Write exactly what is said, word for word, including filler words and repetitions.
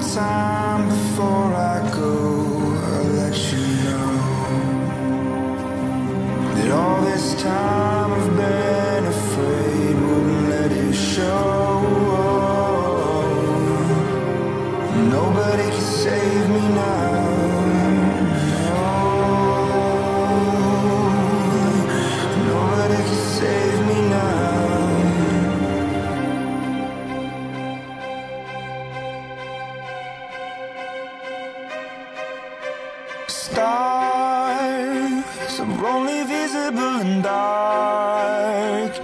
time before I go, I'll let you know that all this time I've been afraid, wouldn't let it show. Nobody can save me now. No. Nobody can save me now. Stars are only visible in dark.